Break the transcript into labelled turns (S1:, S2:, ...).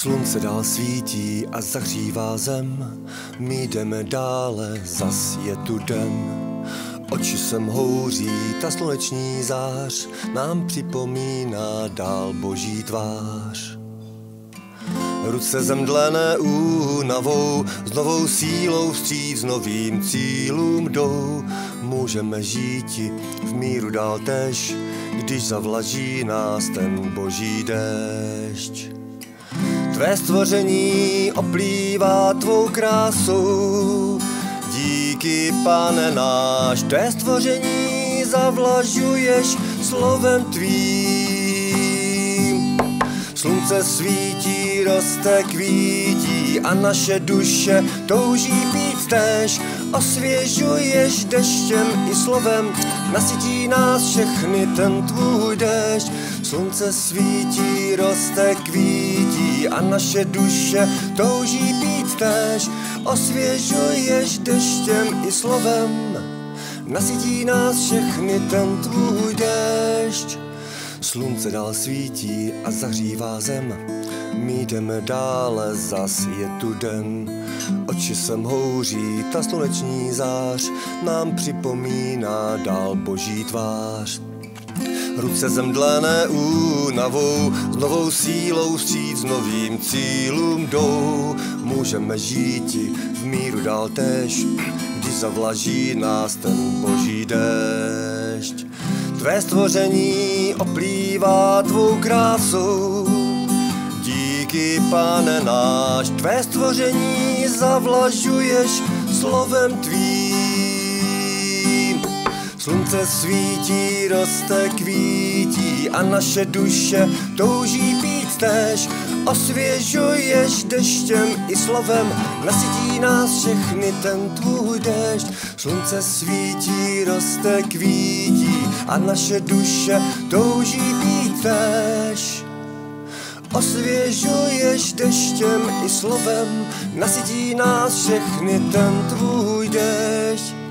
S1: Slunce dál svítí a zahřívá zem, my jdeme dále, zas je tu den. Oči sem houří, ta sluneční zář nám připomíná dál boží tvář. Ruce zemdlené únavou, s novou sílou vstříc novým cílům jdou. Můžeme žíti v míru dál tež, když zavlaží nás ten boží déšť. Tvé stvoření oplývá tvou krásou, díky, Pane náš, tvé stvoření zavlažuješ slovem tvým. Slunce svítí, roste, kvítí a naše duše touží pít též. Osvěžuješ deštěm i slovem, nasytí nás všechny ten tvůj déšť. Slunce svítí, roste, kvítí a naše duše touží pít též. Osvěžuješ deštěm i slovem, nasytí nás všechny ten tvůj déšť. Slunce dál svítí a zahřívá zem, my jdeme dále, zas je tu den. Oči sem houří, ta sluneční zář nám připomíná dál boží tvář. Ruce zemdlené únavou, s novou sílou vstříc novým cílům jdou. Můžeme žíti v míru dál též, když zavlaží nás ten boží déšť. Tvé stvoření oplývá tvou krásou, díky, Pane náš, tvé stvoření zavlažuješ slovem tvým. Slunce svítí, roste, kvítí a naše duše touží pít též. Osvěžuješ deštěm i slovem, nasytí nás všechny ten tvůj déšť. Slunce svítí, roste, kvítí a naše duše touží pít též. Osvěžuješ deštěm i slovem, nasytí nás všechny ten tvůj déšť.